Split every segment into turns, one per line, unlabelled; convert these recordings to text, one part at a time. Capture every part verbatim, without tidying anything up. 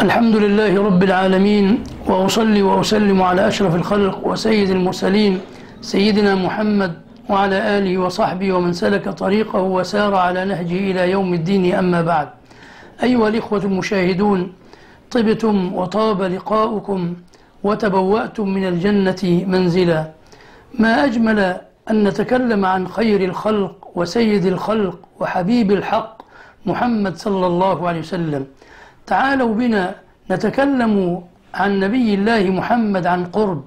الحمد لله رب العالمين، وأصلي وأسلم على أشرف الخلق وسيد المرسلين سيدنا محمد وعلى آله وصحبه ومن سلك طريقه وسار على نهجه إلى يوم الدين. أما بعد، أيها الإخوة المشاهدون، طبتم وطاب لقاؤكم وتبوأتم من الجنة منزلا. ما أجمل أن نتكلم عن خير الخلق وسيد الخلق وحبيب الحق محمد صلى الله عليه وسلم. تعالوا بنا نتكلم عن نبي الله محمد عن قرب،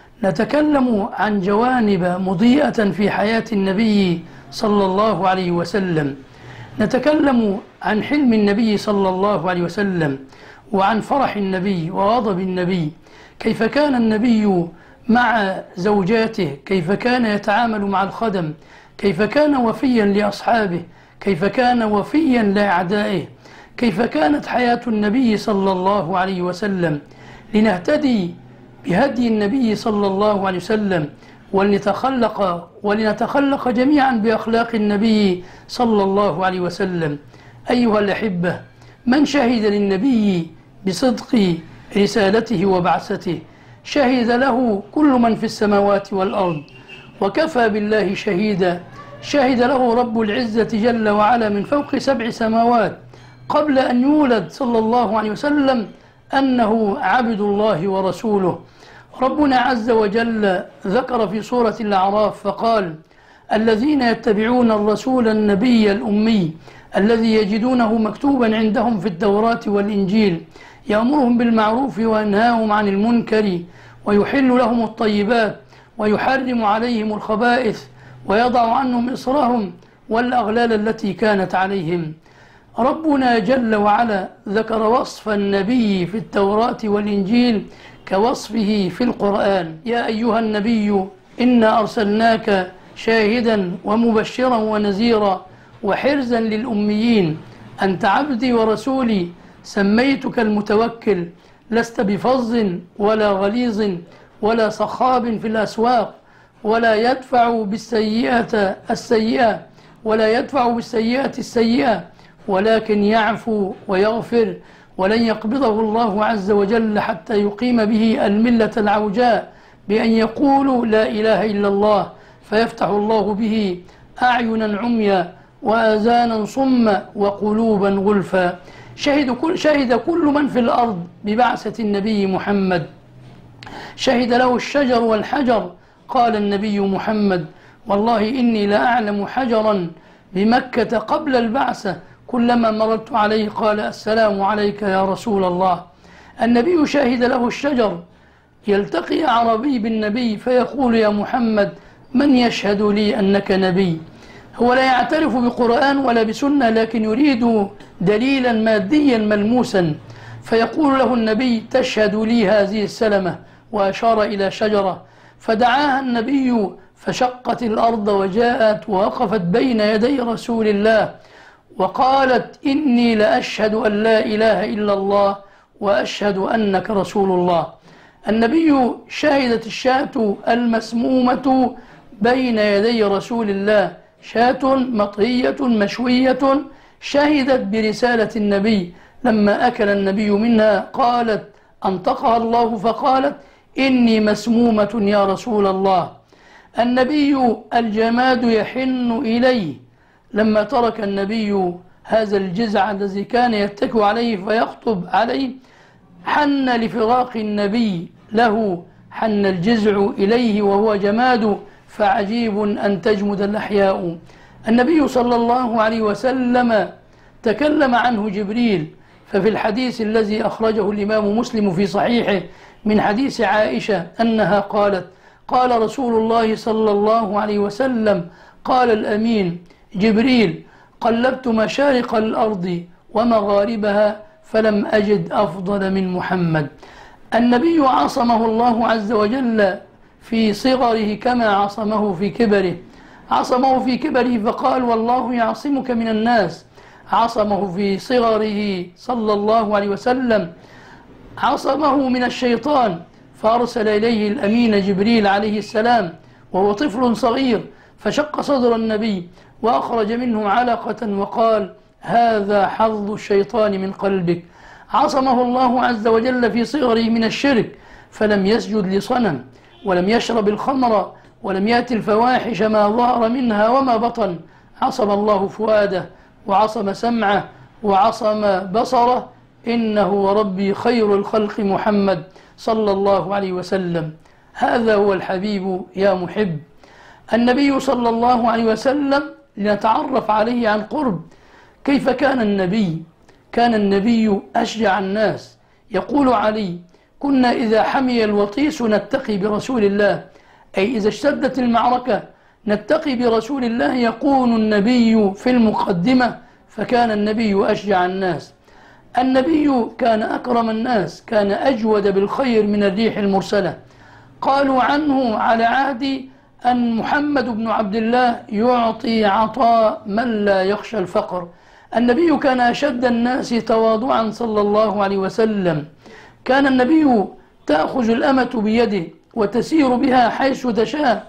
نتكلم عن جوانب مضيئة في حياة النبي صلى الله عليه وسلم، نتكلم عن حلم النبي صلى الله عليه وسلم وعن فرح النبي وغضب النبي، كيف كان النبي مع زوجاته، كيف كان يتعامل مع الخدم، كيف كان وفيا لأصحابه، كيف كان وفيا لأعدائه، كيف كانت حياة النبي صلى الله عليه وسلم، لنهتدي بهدي النبي صلى الله عليه وسلم ولنتخلق ولنتخلق جميعا بأخلاق النبي صلى الله عليه وسلم. أيها الأحبة، من شهد للنبي بصدق رسالته وبعثته شهد له كل من في السماوات والأرض، وكفى بالله شهيدا. شهد له رب العزة جل وعلا من فوق سبع سماوات قبل أن يولد صلى الله عليه وسلم أنه عبد الله ورسوله. ربنا عز وجل ذكر في سورة الأعراف فقال: الذين يتبعون الرسول النبي الأمي الذي يجدونه مكتوبا عندهم في التوراة والإنجيل يأمرهم بالمعروف وينهاهم عن المنكر ويحل لهم الطيبات ويحرم عليهم الخبائث ويضع عنهم إصرهم والأغلال التي كانت عليهم. ربنا جل وعلا ذكر وصف النبي في التوراة والإنجيل كوصفه في القرآن: يا أيها النبي إنا أرسلناك شاهدا ومبشرا ونذيرا وحرزا للأميين، أنت عبدي ورسولي، سميتك المتوكل، لست بفظ ولا غليظ ولا صخاب في الأسواق، ولا يدفع بالسيئة السيئة ولا يدفع بالسيئة السيئة ولكن يعفو ويغفر، ولن يقبضه الله عز وجل حتى يقيم به الملة العوجاء بأن يقولوا لا إله إلا الله، فيفتح الله به أعينا عميا وآذانا صما وقلوبا غلفا. شهد كل, شهد كل من في الأرض ببعثة النبي محمد، شهد له الشجر والحجر. قال النبي محمد: والله إني لأعلم حجرا بمكة قبل البعثة كلما مررت عليه قال: السلام عليك يا رسول الله. النبي شهد له الشجر، يلتقي عربي بالنبي فيقول: يا محمد، من يشهد لي أنك نبي؟ هو لا يعترف بقرآن ولا بسنة، لكن يريد دليلا ماديا ملموسا، فيقول له النبي: تشهد لي هذه السلمة، وأشار إلى شجرة، فدعاها النبي فشقت الأرض وجاءت ووقفت بين يدي رسول الله وقالت: إني لأشهد أن لا إله إلا الله وأشهد أنك رسول الله. النبي شهدت الشاة المسمومة بين يدي رسول الله، شاة مطهية مشوية، شهدت برسالة النبي. لما أكل النبي منها قالت أنطقها الله فقالت: إني مسمومة يا رسول الله. النبي الجماد يحن إليه، لما ترك النبي هذا الجزع الذي كان يتكئ عليه فيخطب عليه حن لفراق النبي له، حن الجزع إليه وهو جماد، فعجيب أن تجمد الأحياء. النبي صلى الله عليه وسلم تكلم عنه جبريل، ففي الحديث الذي أخرجه الإمام مسلم في صحيحه من حديث عائشة أنها قالت: قال رسول الله صلى الله عليه وسلم: قال الأمين جبريل: قلبت مشارق الأرض ومغاربها فلم أجد أفضل من محمد. النبي عصمه الله عز وجل في صغره كما عصمه في كبره، عصمه في كبره فقال: والله يعصمك من الناس. عصمه في صغره صلى الله عليه وسلم، عصمه من الشيطان، فأرسل إليه الأمين جبريل عليه السلام وهو طفل صغير، فشق صدر النبي وأخرج منه علقة وقال: هذا حظ الشيطان من قلبك. عصمه الله عز وجل في صغره من الشرك فلم يسجد لصنم، ولم يشرب الخمر، ولم يأتي الفواحش ما ظهر منها وما بطن. عصم الله فؤاده وعصم سمعه وعصم بصره. إنه وربي خير الخلق محمد صلى الله عليه وسلم. هذا هو الحبيب يا محب، النبي صلى الله عليه وسلم، لنتعرف عليه عن قرب. كيف كان النبي؟ كان النبي أشجع الناس. يقول علي: كنا إذا حمي الوطيس نتقي برسول الله، أي إذا اشتدت المعركة نتقي برسول الله. يقول النبي في المقدمة: فكان النبي أشجع الناس. النبي كان أكرم الناس، كان أجود بالخير من الريح المرسلة. قالوا عنه على عهد أن محمد بن عبد الله يعطي عطاء من لا يخشى الفقر. النبي كان أشد الناس تواضعا صلى الله عليه وسلم. كان النبي تأخذ الأمة بيده وتسير بها حيث تشاء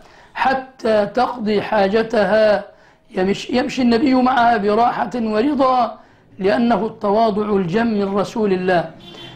حتى تقضي حاجتها. يمشي, يمشي النبي معها براحة ورضا، لأنه التواضع الجم من رسول الله.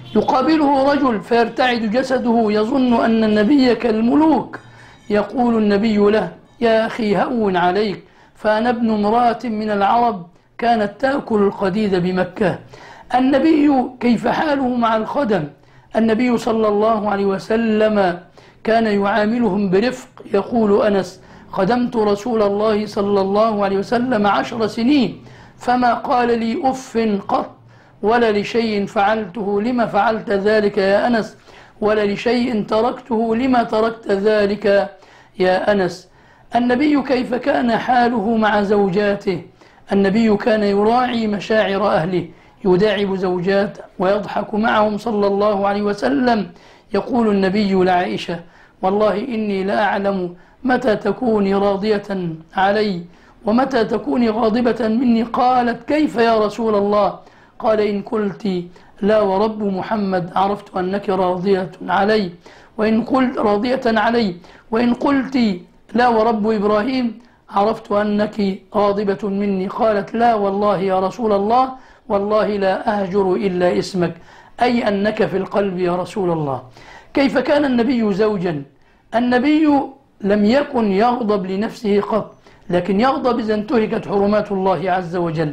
يقابله رجل فيرتعد جسده يظن أن النبي كالملوك، يقول النبي له: يا أخي هون عليك، فأنا ابن امرأة من العرب كانت تأكل القديد بمكة. النبي كيف حاله مع الخدم؟ النبي صلى الله عليه وسلم كان يعاملهم برفق. يقول أنس: خدمت رسول الله صلى الله عليه وسلم عشر سنين فما قال لي أف قط، ولا لشيء فعلته لما فعلت ذلك يا أنس، ولا لشيء تركته لما تركت ذلك يا أنس. النبي كيف كان حاله مع زوجاته؟ النبي كان يراعي مشاعر أهله، يداعب زوجاته ويضحك معهم صلى الله عليه وسلم. يقول النبي لعائشة: والله إني لا أعلم متى تكوني راضية علي ومتى تكوني غاضبة مني. قالت: كيف يا رسول الله؟ قال: إن قلت لا ورب محمد عرفت أنك راضية علي، وإن قلت راضية علي، وإن قلت لا ورب إبراهيم عرفت أنك غاضبة مني. قالت: لا والله يا رسول الله، والله لا أهجر إلا اسمك، أي أنك في القلب يا رسول الله. كيف كان النبي زوجا؟ النبي لم يكن يغضب لنفسه قط، لكن يغضب إذا انتهكت حرمات الله عز وجل.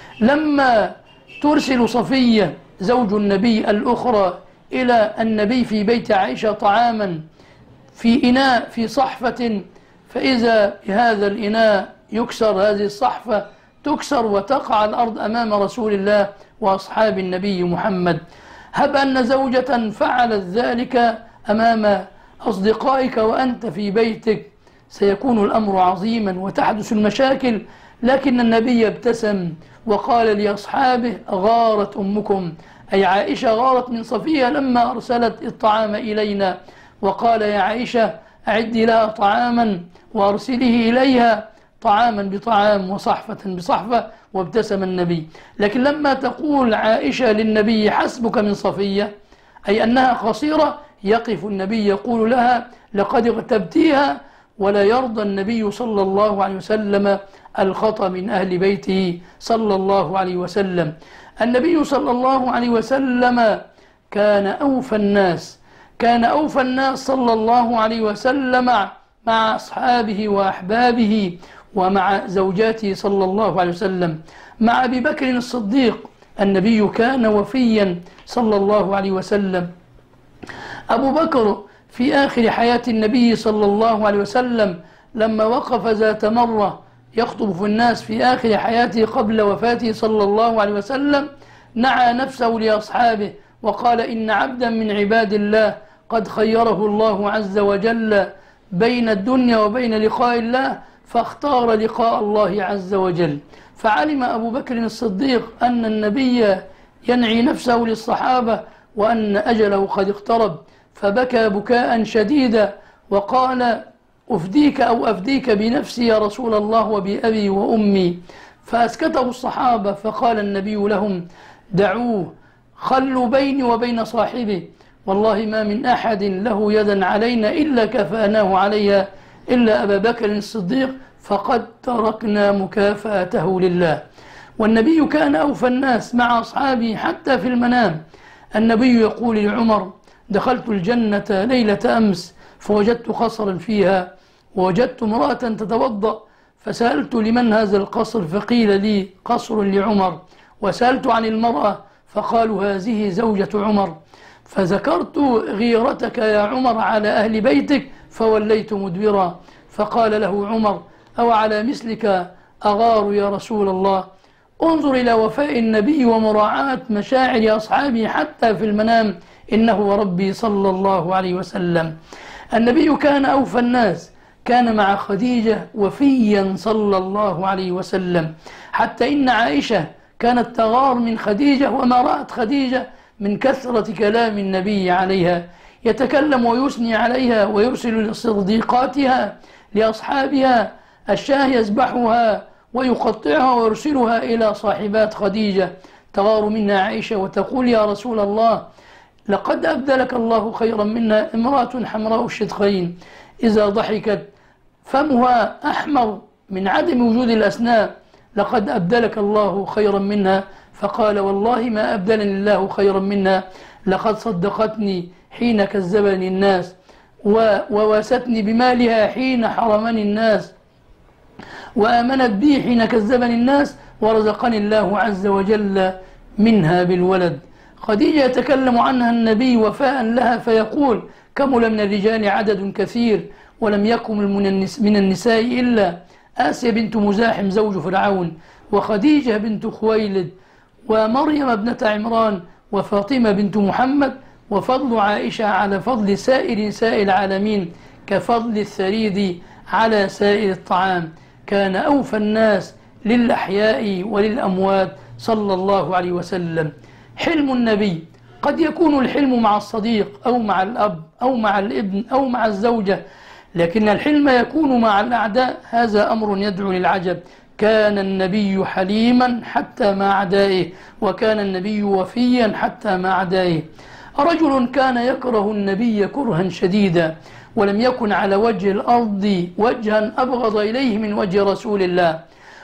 لما ترسل صفية زوج النبي الأخرى إلى النبي في بيت عائشة طعاما في إناء في صحفة، فإذا بهذا الإناء يكسر، هذه الصحفة تكسر وتقع على الأرض أمام رسول الله وأصحاب النبي محمد. هب أن زوجة فعلت ذلك أمام أصدقائك وأنت في بيتك، سيكون الأمر عظيما وتحدث المشاكل. لكن النبي ابتسم وقال لأصحابه: غارت أمكم، أي عائشة غارت من صفية لما أرسلت الطعام إلينا، وقال: يا عائشة أعدي لها طعاما وأرسله إليها طعاما بطعام وصحفة بصحفة. وابتسم النبي. لكن لما تقول عائشة للنبي: حسبك من صفية، أي أنها قصيرة، يقف النبي يقول لها: لقد اغتبتيها. ولا يرضى النبي صلى الله عليه وسلم الخطأ من أهل بيته صلى الله عليه وسلم. النبي صلى الله عليه وسلم كان أوفى الناس، كان أوفى الناس صلى الله عليه وسلم مع أصحابه وأحبابه ومع زوجاته صلى الله عليه وسلم. مع أبي بكر الصديق النبي كان وفيا صلى الله عليه وسلم. أبو بكر في آخر حياة النبي صلى الله عليه وسلم لما وقف ذات مرة يخطب في الناس في آخر حياته قبل وفاته صلى الله عليه وسلم، نعى نفسه لأصحابه وقال: إن عبدا من عباد الله قد خيره الله عز وجل بين الدنيا وبين لقاء الله، فاختار لقاء الله عز وجل. فعلم أبو بكر الصديق أن النبي ينعي نفسه للصحابة وأن أجله قد اقترب، فبكى بكاء شديدا وقال: أفديك أو أفديك بنفسي يا رسول الله وبأبي وأمي. فأسكته الصحابة، فقال النبي لهم: دعوه، خلوا بيني وبين صاحبه، والله ما من أحد له يدا علينا إلا كفأناه عليها إلا أبا بكر الصديق، فقد تركنا مكافأته لله. والنبي كان أوفى الناس مع أصحابه حتى في المنام. النبي يقول لعمر: دخلت الجنة ليلة أمس فوجدت قصرا فيها، ووجدت امرأة تتوضأ، فسألت لمن هذا القصر؟ فقيل لي: قصر لعمر. وسألت عن المرأة فقالوا: هذه زوجة عمر. فذكرت غيرتك يا عمر على أهل بيتك فوليت مدبرا. فقال له عمر: أو على مثلك أغار يا رسول الله؟ انظر إلى وفاء النبي ومراعاة مشاعر أصحابه حتى في المنام، إنه ربي صلى الله عليه وسلم. النبي كان أوفى الناس، كان مع خديجة وفيا صلى الله عليه وسلم، حتى إن عائشة كانت تغار من خديجة وما رأت خديجة من كثرة كلام النبي عليها، يتكلم ويثني عليها ويرسل لصديقاتها لأصحابها الشاه يذبحها ويقطعها ويرسلها إلى صاحبات خديجة، تغار منها عائشة وتقول: يا رسول الله، لقد أبدلك الله خيرا منها، امرأة حمراء الشدقين إذا ضحكت فمها أحمر من عدم وجود الأسنان، لقد أبدلك الله خيرا منها. فقال: والله ما أبدلني الله خيرا منها، لقد صدقتني حين كذبني الناس، وواستني بمالها حين حرمني الناس، وآمنت بي حين كذبني الناس، ورزقني الله عز وجل منها بالولد. خديجة يتكلم عنها النبي وفاء لها فيقول: كمل من الرجال عدد كثير ولم يكمل من النساء إلا آسيا بنت مزاحم زوج فرعون، وخديجة بنت خويلد، ومريم ابنة عمران، وفاطمة بنت محمد. وفضل عائشة على فضل سائر نساء العالمين كفضل الثريد على سائر الطعام. كان أوفى الناس للأحياء وللأموات صلى الله عليه وسلم. حلم النبي قد يكون الحلم مع الصديق أو مع الأب أو مع الابن أو مع الزوجة، لكن الحلم يكون مع الأعداء، هذا أمر يدعو للعجب. كان النبي حليما حتى مع أعدائه، وكان النبي وفيا حتى مع أعدائه. رجل كان يكره النبي كرها شديدا، ولم يكن على وجه الأرض وجها أبغض إليه من وجه رسول الله،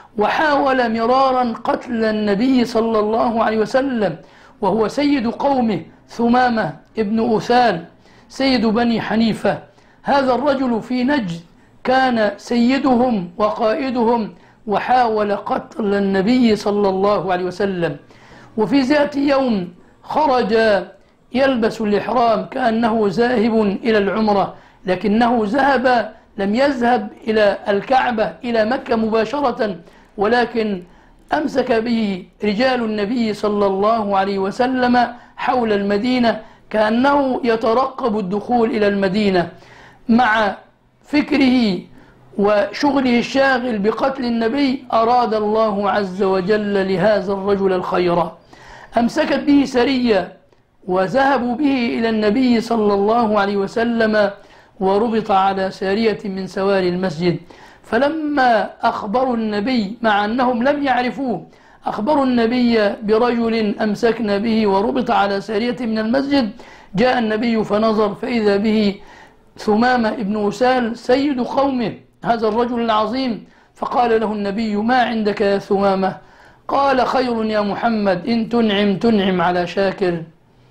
وحاول مرارا قتل النبي صلى الله عليه وسلم، وهو سيد قومه ثمامة ابن أثال سيد بني حنيفة. هذا الرجل في نجد كان سيدهم وقائدهم، وحاول قتل النبي صلى الله عليه وسلم. وفي ذات يوم خرج يلبس الإحرام كأنه ذاهب إلى العمرة، لكنه ذهب لم يذهب إلى الكعبة إلى مكة مباشرة، ولكن أمسك به رجال النبي صلى الله عليه وسلم حول المدينة كأنه يترقب الدخول إلى المدينة. مع فكره وشغله الشاغل بقتل النبي أراد الله عز وجل لهذا الرجل الخير، أمسكت به سرية وذهبوا به إلى النبي صلى الله عليه وسلم، وربط على سارية من سواري المسجد. فلما أخبروا النبي مع أنهم لم يعرفوه، أخبروا النبي برجل أمسكنا به وربط على سارية من المسجد. جاء النبي فنظر فإذا به ثمامة ابن أثال سيد قومه، هذا الرجل العظيم. فقال له النبي: ما عندك يا ثمامة؟ قال: خير يا محمد، إن تنعم تنعم على شاكر.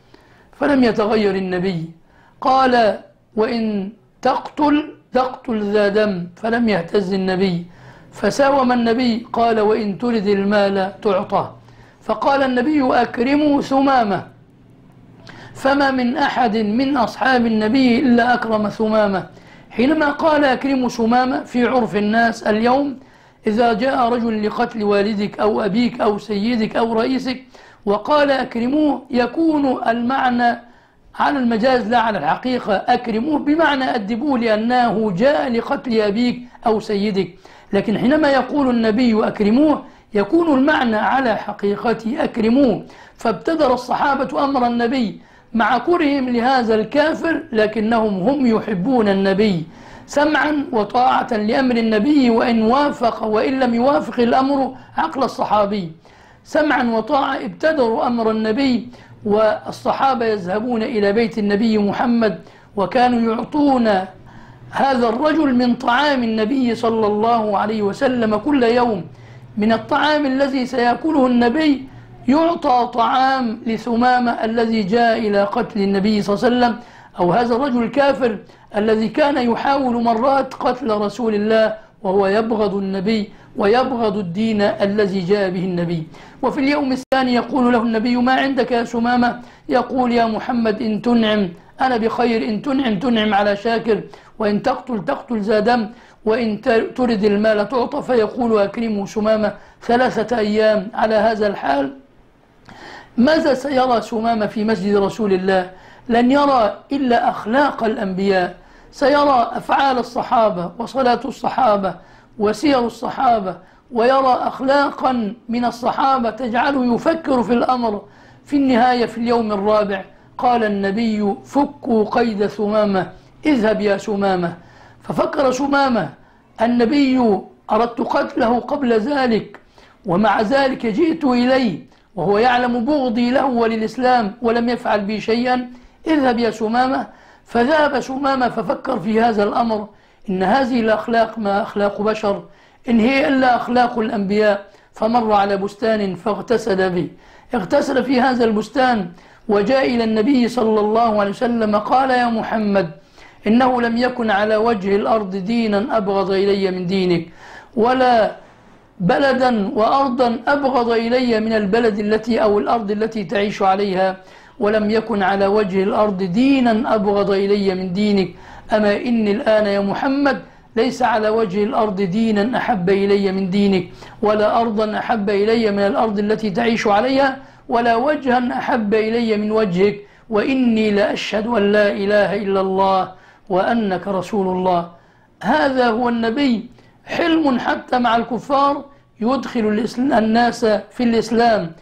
فلم يتغير النبي. قال: وإن تقتل تقتل ذا دم. فلم يهتز النبي. فساوم النبي. قال: وإن ترد المال تعطى. فقال النبي: أكرموا ثمامة. فما من أحد من أصحاب النبي إلا أكرم ثمامة. حينما قال أكرموا ثمامة في عرف الناس اليوم، إذا جاء رجل لقتل والدك أو أبيك أو سيدك أو رئيسك وقال أكرموه، يكون المعنى على المجاز لا على الحقيقة. أكرموه بمعنى أدبوه لأنه جاء لقتل أبيك أو سيدك. لكن حينما يقول النبي أكرموه يكون المعنى على حقيقته أكرموه. فابتدر الصحابة أمر النبي مع كرههم لهذا الكافر، لكنهم هم يحبون النبي، سمعا وطاعة لأمر النبي، وإن وافق وإن لم يوافق الأمر عقل الصحابي. سمعا وطاعة ابتدروا أمر النبي، والصحابة يذهبون إلى بيت النبي محمد، وكانوا يعطون هذا الرجل من طعام النبي صلى الله عليه وسلم كل يوم، من الطعام الذي سيأكله النبي يعطى طعام لثمامة الذي جاء إلى قتل النبي صلى الله عليه وسلم، أو هذا الرجل الكافر الذي كان يحاول مرات قتل رسول الله وهو يبغض النبي ويبغض الدين الذي جاء به النبي. وفي اليوم الثاني يقول له النبي: ما عندك يا سمامة؟ يقول: يا محمد إن تنعم أنا بخير، إن تنعم تنعم على شاكر، وإن تقتل تقتل ذا دم، وإن ترد المال تعطى. فيقول: أكرموا سمامة ثلاثة أيام على هذا الحال. ماذا سيرى سمامة في مسجد رسول الله؟ لن يرى إلا أخلاق الأنبياء، سيرى أفعال الصحابة وصلاة الصحابة وسير الصحابة، ويرى أخلاقا من الصحابة تجعله يفكر في الأمر. في النهاية في اليوم الرابع قال النبي: فكوا قيد ثمامة، اذهب يا سمامة. ففكر سمامة: النبي أردت قتله قبل ذلك، ومع ذلك جئت إليه وهو يعلم بغضي له وللإسلام ولم يفعل بي شيئا، اذهب يا سمامة. فذهب سمامة ففكر في هذا الأمر، إن هذه الأخلاق ما أخلاق بشر، إن هي إلا أخلاق الأنبياء. فمر على بستان فاغتسل به، اغتسل في هذا البستان وجاء إلى النبي صلى الله عليه وسلم قال: يا محمد، إنه لم يكن على وجه الأرض دينا أبغض إلي من دينك، ولا بلدا وأرضا أبغض إلي من البلد التي أو الأرض التي تعيش عليها، ولم يكن على وجه الأرض دينا أبغض إلي من دينك. أما إني الآن يا محمد ليس على وجه الأرض دينا أحب إلي من دينك، ولا أرضا أحب إلي من الأرض التي تعيش عليها، ولا وجها أحب إلي من وجهك، وإني لأشهد أن لا إله إلا الله وأنك رسول الله. هذا هو النبي، حلم حتى مع الكفار يدخل الناس في الإسلام.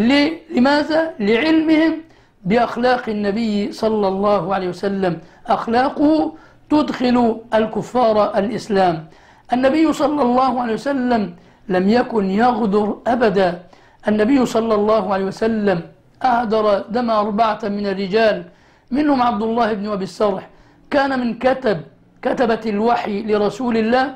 لماذا؟ لعلمهم بأخلاق النبي صلى الله عليه وسلم، أخلاقه تدخل الكفار الإسلام. النبي صلى الله عليه وسلم لم يكن يغدر أبدا. النبي صلى الله عليه وسلم أهدر دم أربعة من الرجال، منهم عبد الله بن أبي السرح، كان من كتب كتبة الوحي لرسول الله،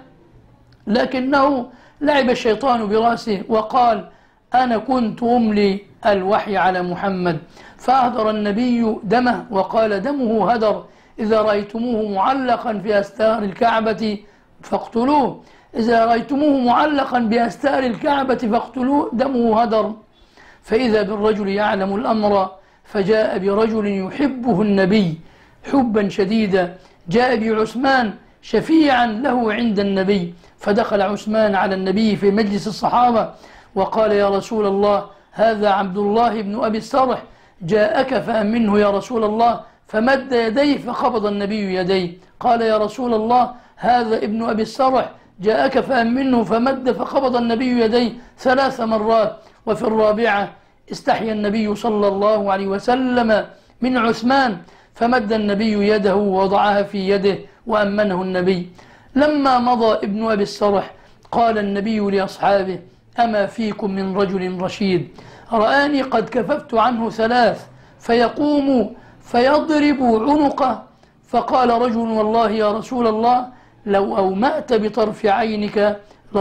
لكنه لعب الشيطان برأسه وقال: أنا كنت أملي الوحي على محمد. فأهدر النبي دمه وقال: دمه هدر، إذا رأيتموه معلقا في أستار الكعبة فاقتلوه، إذا رأيتموه معلقا بأستار الكعبة فاقتلوه، دمه هدر. فإذا بالرجل يعلم الأمر، فجاء برجل يحبه النبي حبا شديدا، جاء بعثمان شفيعا له عند النبي. فدخل عثمان على النبي في مجلس الصحابة وقال: يا رسول الله، هذا عبد الله بن أبي السرح جاءك فأمنه يا رسول الله. فمد يديه فقبض النبي يديه، قال: يا رسول الله، هذا ابن أبي السرح جاءك فأمنه، فمد فقبض النبي يديه ثلاث مرات. وفي الرابعة استحيا النبي صلى الله عليه وسلم من عثمان، فمد النبي يده ووضعها في يده وأمنه النبي. لما مضى ابن أبي السرح قال النبي لأصحابه: أما فيكم من رجل رشيد رآني قد كففت عنه ثلاث، فيقوم فيضرب عنقه. فقال رجل: والله يا رسول الله، لو أومأت بطرف عينك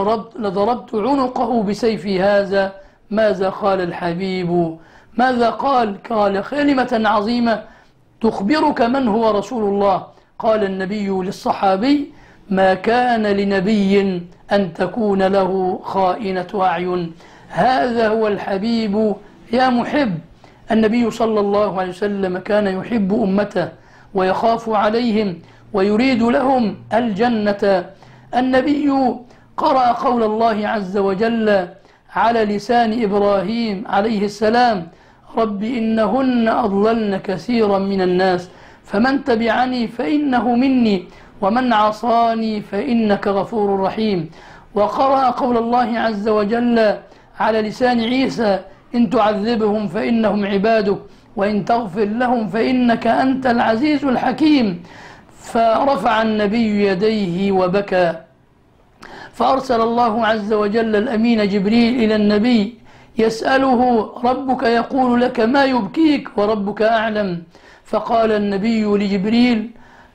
لضربت عنقه بسيفي هذا. ماذا قال الحبيب؟ ماذا قال؟ قال كلمة عظيمة تخبرك من هو رسول الله. قال النبي للصحابي: ما كان لنبي أن تكون له خائنة أعين. هذا هو الحبيب يا محب. النبي صلى الله عليه وسلم كان يحب أمته ويخاف عليهم ويريد لهم الجنة. النبي قرأ قول الله عز وجل على لسان إبراهيم عليه السلام: رب إنهن أضللن كثيرا من الناس فمن تبعني فإنه مني ومن عصاني فإنك غفور رحيم. وقرأ قول الله عز وجل على لسان عيسى: إن تعذبهم فإنهم عبادك وإن تغفر لهم فإنك أنت العزيز الحكيم. فرفع النبي يديه وبكى، فأرسل الله عز وجل الأمين جبريل إلى النبي يسأله: ربك يقول لك ما يبكيك وربك أعلم. فقال النبي لجبريل: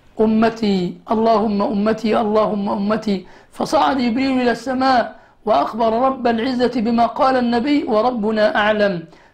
أمتي اللهم أمتي اللهم أمتي. فصعد جبريل إلى السماء وأخبر رب العزة بما قال النبي وربنا أعلم.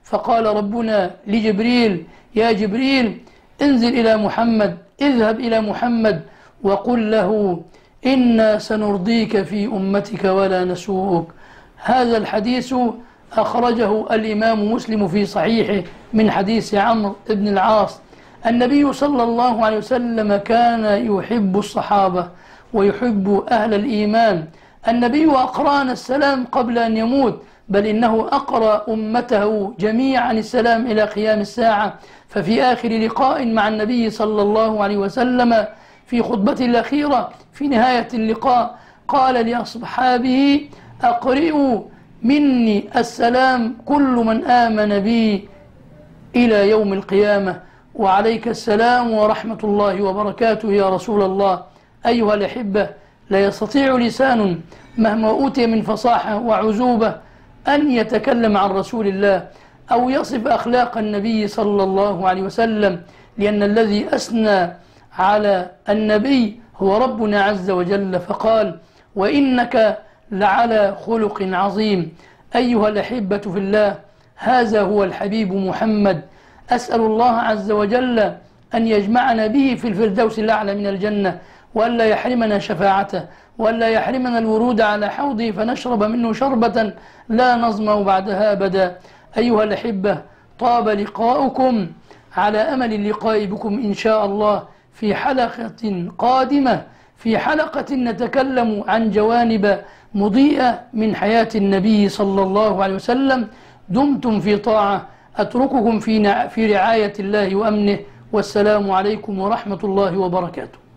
فقال ربنا لجبريل: يا جبريل انزل إلى محمد، اذهب إلى محمد وقل له إنا سنرضيك في أمتك ولا نسوءك. هذا الحديث أخرجه الإمام مسلم في صحيحه من حديث عمرو بن العاص. النبي صلى الله عليه وسلم كان يحب الصحابة ويحب أهل الإيمان. النبي أقرأنا السلام قبل أن يموت، بل إنه أقرأ أمته جميعا السلام إلى قيام الساعة. ففي آخر لقاء مع النبي صلى الله عليه وسلم في خطبته الأخيرة في نهاية اللقاء قال لأصحابه: أقرئوا مني السلام كل من آمن بي إلى يوم القيامة. وعليك السلام ورحمة الله وبركاته يا رسول الله. أيها الأحبة، لا يستطيع لسان مهما أوتي من فصاحة وعزوبة أن يتكلم عن رسول الله أو يصف أخلاق النبي صلى الله عليه وسلم، لأن الذي أثنى على النبي هو ربنا عز وجل، فقال: وإنك لعلى خلق عظيم. أيها الأحبة في الله، هذا هو الحبيب محمد. أسأل الله عز وجل أن يجمعنا به في الفردوس الأعلى من الجنة، وألا يحرمنا شفاعته، وألا يحرمنا الورود على حوضه فنشرب منه شربة لا نظمأ بعدها أبدا. أيها الأحبة، طاب لقاؤكم، على أمل اللقاء بكم إن شاء الله في حلقة قادمة، في حلقة نتكلم عن جوانب مضيئة من حياة النبي صلى الله عليه وسلم. دمتم في طاعة، أترككم في في رعاية الله وأمنه، والسلام عليكم ورحمة الله وبركاته.